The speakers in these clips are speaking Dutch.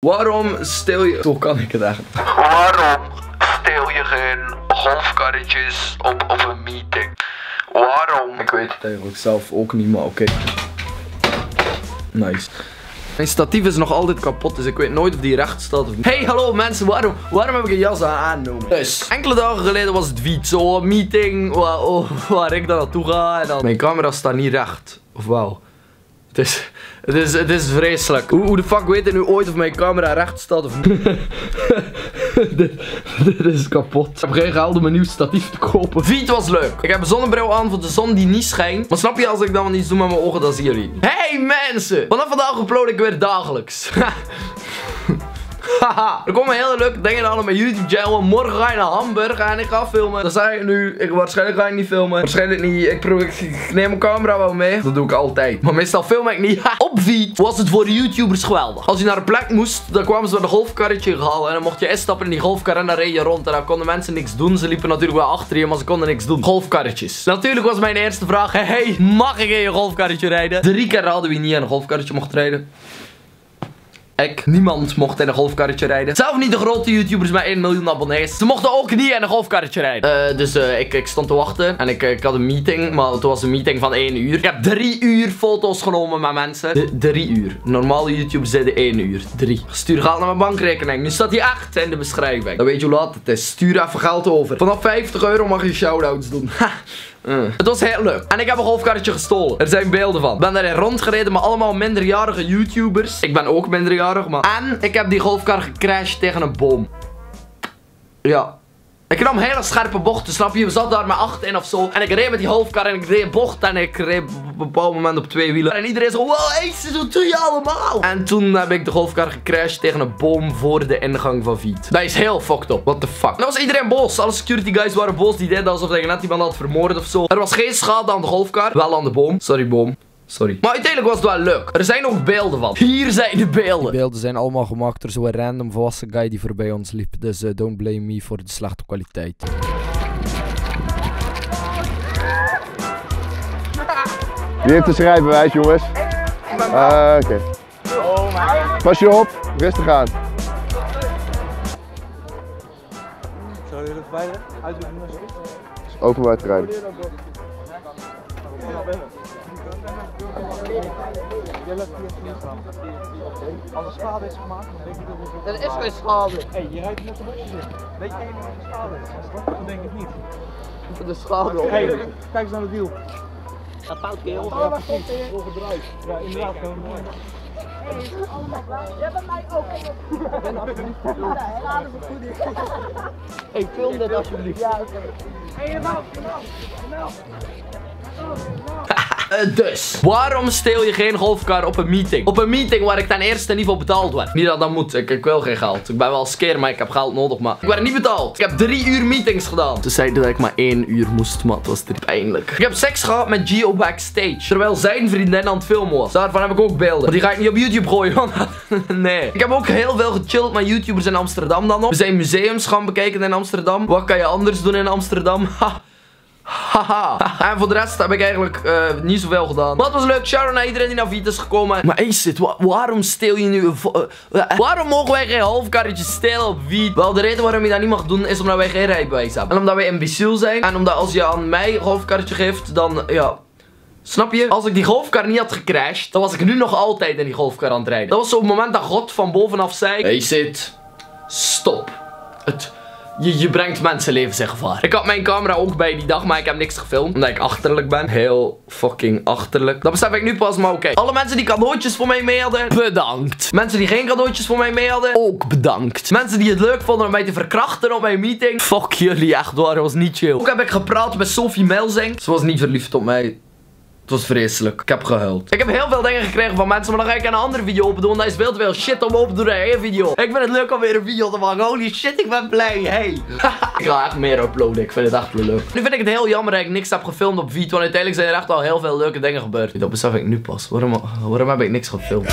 Waarom stel je... Zo kan ik het eigenlijk. Waarom steel je geen golfkarretjes op een meeting? Waarom? Ik weet het eigenlijk zelf ook niet, maar oké. Nice. Mijn statief is nog altijd kapot, dus ik weet nooit of die recht staat of niet. Hey, hallo mensen, waarom heb ik een jas aangenomen? Dus, enkele dagen geleden was het Viet. Zo'n meeting waar ik dan naartoe ga en dan... Mijn camera staat niet recht. Of wel? Het is vreselijk. Hoe de fuck weet je nu ooit of mijn camera recht staat of niet? dit is kapot. Ik heb geen geld om een nieuw statief te kopen. Viet was leuk. Ik heb een zonnebril aan voor de zon die niet schijnt. Maar snap je, als ik dan iets doe met mijn ogen, dan zien jullie niet. Hey mensen! Vanaf vandaag upload ik weer dagelijks. Haha, er komen hele leuke dingen aan op mijn YouTube channel. Morgen ga je naar Hamburg en ik ga filmen. Dat zei ik nu. Waarschijnlijk ga ik niet filmen. Waarschijnlijk niet. Ik neem mijn camera wel mee. Dat doe ik altijd. Maar meestal film ik niet. Op Viet was het voor YouTubers geweldig. Als je naar een plek moest, dan kwamen ze met een golfkarretje halen. En dan mocht je instappen in die golfkar en dan reed je rond. En dan konden mensen niks doen. Ze liepen natuurlijk wel achter je, maar ze konden niks doen. Golfkarretjes. Natuurlijk was mijn eerste vraag. Hey, mag ik in je golfkarretje rijden? 3 keer hadden we niet in een golfkarretje mocht rijden. Niemand mocht in een golfkarretje rijden. Zelf niet de grote YouTubers met 1 miljoen abonnees. Ze mochten ook niet in een golfkarretje rijden. Dus ik stond te wachten. En ik had een meeting. Maar het was een meeting van 1 uur. Ik heb 3 uur foto's genomen met mensen. 3 uur. Normale YouTubers zeiden 1 uur. 3. Stuur geld naar mijn bankrekening. Nu staat die 8 in de beschrijving. Dan weet je hoe laat het is. Stuur even geld over. Vanaf 50 euro mag je shoutouts doen. Het was heel leuk. En ik heb een golfkarretje gestolen. Er zijn beelden van. Ik ben daarin rondgereden met allemaal minderjarige YouTubers. Ik ben ook minderjarig, maar... En ik heb die golfkar gecrashed tegen een boom. Ja. Ik nam hele scherpe bochten, snap je? We zaten daar met 8 in of zo. En ik reed met die golfkar en ik reed bocht. En ik reed op een bepaald moment op 2 wielen. En iedereen zo, wow, Ace, wat doe je allemaal? En toen heb ik de golfkar gecrashed tegen een boom voor de ingang van Viet. Dat is heel fucked up. What the fuck? En dan was iedereen boos. Alle security guys waren boos. Die deden alsof je net iemand had vermoord of zo. Er was geen schade aan de golfkar. Wel aan de boom. Sorry, boom. Sorry. Maar uiteindelijk was het wel leuk. Er zijn nog beelden van. Hier zijn de beelden. Die beelden zijn allemaal gemaakt door zo'n random volwassen guy die voorbij ons liep. Dus don't blame me voor de slechte kwaliteit. Wie heeft het rijbewijs, jongens? Oké. Pas je op, rustig aan. Zou je er beide uitzoeken? Openbaar terrein. Als er schade is gemaakt, dan denk ik dat het... Er is geen schade. Hé, je rijdt met de bosjes in. Weet je wat de schade is? Dat denk ik niet. De schade op. Hé, kijk eens naar het wiel. Dat fout kerel. Oh, daar komt hij. Doorgedraaid. Ja, inderdaad. Jij bent mij ook. Hey, film dit alsjeblieft. Ja, oké. Hé, nou. Dus, waarom steel je geen golfkar op een meeting? Op een meeting waar ik ten eerste niet voor betaald werd. Niet dat dat moet, ik wil geen geld. Ik ben wel skeer, maar ik heb geld nodig, maar ik werd niet betaald. Ik heb 3 uur meetings gedaan. Ze zeiden dat ik maar 1 uur moest, maar het was pijnlijk. Ik heb seks gehad met Gio backstage, terwijl zijn vriendin aan het filmen was. Daarvan heb ik ook beelden. Maar die ga ik niet op YouTube gooien, want nee. Ik heb ook heel veel gechilled met YouTubers in Amsterdam dan nog. We zijn museums gaan bekijken in Amsterdam. Wat kan je anders doen in Amsterdam? Haha. En voor de rest heb ik eigenlijk niet zoveel gedaan. Maar het was leuk. Shout-out naar iedereen die naar Viet is gekomen. Maar Ace, waarom steel je nu waarom mogen wij geen halfkarretjes stelen op Viet? Wel, de reden waarom je dat niet mag doen is omdat wij geen rijbewijs hebben. En omdat wij imbeciel zijn. En omdat als je aan mij een golfkarretje geeft, dan ja... Snap je? Als ik die golfkar niet had gecrashed, dan was ik nu nog altijd in die golfkar aan het rijden. Dat was zo'n moment dat God van bovenaf zei: hey, zit. Stop. Je brengt mensenlevens in gevaar. Ik had mijn camera ook bij die dag, maar ik heb niks gefilmd. Omdat ik achterlijk ben. Heel fucking achterlijk. Dat besef ik nu pas, maar oké. Alle mensen die cadeautjes voor mij mee hadden, bedankt. Mensen die geen cadeautjes voor mij mee hadden, ook bedankt. Mensen die het leuk vonden om mij te verkrachten op mijn meeting, fuck jullie, echt waar, dat was niet chill. Ook heb ik gepraat met Sophie Melzing. Ze was niet verliefd op mij. Het was vreselijk. Ik heb gehuild. Ik heb heel veel dingen gekregen van mensen, maar dan ga ik een andere video opdoen. Dat is veel te veel shit om op te doen in één video. Ik vind het leuk om weer een video te maken. Holy shit, ik ben blij. Hey. Ik ga echt meer uploaden. Ik vind het echt wel leuk. Nu vind ik het heel jammer dat ik niks heb gefilmd op Viet. Want uiteindelijk zijn er echt al heel veel leuke dingen gebeurd. Dat besef ik nu pas. Waarom heb ik niks gefilmd?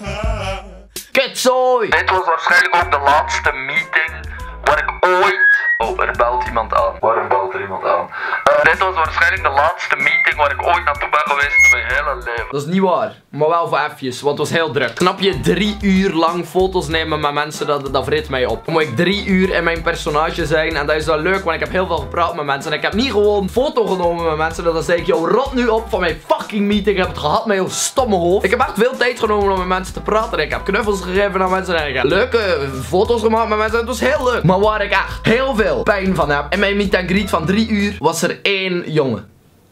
Kutzooi! Dit was waarschijnlijk ook de laatste meeting waar ik ooit Oh, er belt iemand aan. Waarom belt er iemand aan? Dit was waarschijnlijk de laatste meeting waar ik ooit naartoe ben geweest in mijn hele leven. Dat is niet waar, maar wel voor eventjes, want het was heel druk. Snap je, 3 uur lang foto's nemen met mensen, dat vreet mij op. Dan moet ik 3 uur in mijn personage zijn en dat is wel leuk, want ik heb heel veel gepraat met mensen. En ik heb niet gewoon een foto genomen met mensen, dan zeg ik, yo, rot nu op van mijn fucking meeting. Ik heb het gehad met jouw stomme hoofd. Ik heb echt veel tijd genomen om met mensen te praten. Ik heb knuffels gegeven aan mensen en ik heb leuke foto's gemaakt met mensen. Het was heel leuk. Maar waar ik echt heel veel pijn van heb, in mijn meet and greet van 3 uur, was er 1 jongen.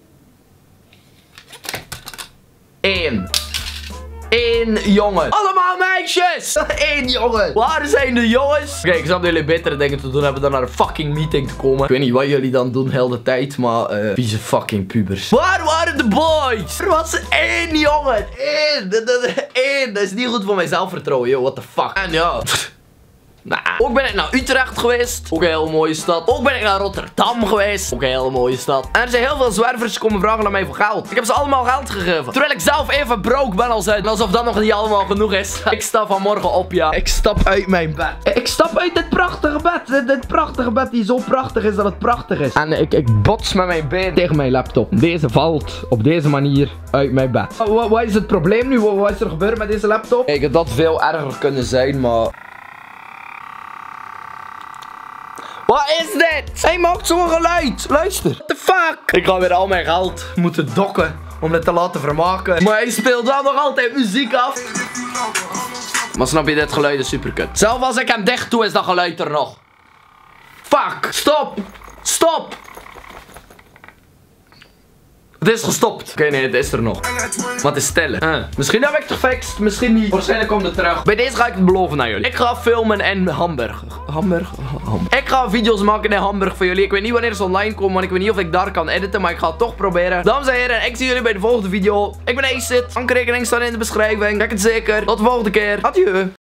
1 jongen. Allemaal meisjes. 1 jongen. Waar zijn de jongens? Oké, ik snap dat jullie betere dingen te doen hebben dan naar een fucking meeting te komen. Ik weet niet wat jullie dan doen heel de tijd, maar vieze fucking pubers. Waar waren de boys? Er was 1 jongen. 1. Dat is niet goed voor mijn zelfvertrouwen, joh. What the fuck. En ja. Nou, ook ben ik naar Utrecht geweest. Ook een hele mooie stad. Ook ben ik naar Rotterdam geweest. Ook een hele mooie stad. En er zijn heel veel zwervers komen vragen naar mij voor geld. Ik heb ze allemaal geld gegeven. Terwijl ik zelf even broke ben als uit. Alsof dat nog niet allemaal genoeg is. Ik sta vanmorgen op, ja. Ik stap uit mijn bed. Ik stap uit dit prachtige bed. Dit prachtige bed die zo prachtig is dat het prachtig is. En ik bots met mijn been tegen mijn laptop. Deze valt op deze manier uit mijn bed. Wat is het probleem nu? Wat is er gebeurd met deze laptop? Kijk, het had veel erger kunnen zijn, maar... Wat is dit? Hij maakt zo'n geluid. Luister. What the fuck? Ik ga weer al mijn geld moeten dokken om het te laten vermaken. Maar hij speelt wel nog altijd muziek af. Maar snap je, dit geluid is super kut. Zelfs als ik hem dicht doe, is dat geluid er nog. Fuck. Stop. Stop. Het is gestopt. Oké, nee, het is er nog. Maar het is stellen. Misschien heb ik het gefixt, misschien niet. Waarschijnlijk komt het terug. Bij deze ga ik het beloven aan jullie. Ik ga filmen in Hamburg. Ik ga video's maken in Hamburg voor jullie. Ik weet niet wanneer ze online komen, want ik weet niet of ik daar kan editen. Maar ik ga het toch proberen. Dames en heren, ik zie jullie bij de volgende video. Ik ben Aceit. Bankrekening staat in de beschrijving. Kijk het zeker. Tot de volgende keer. Adieu.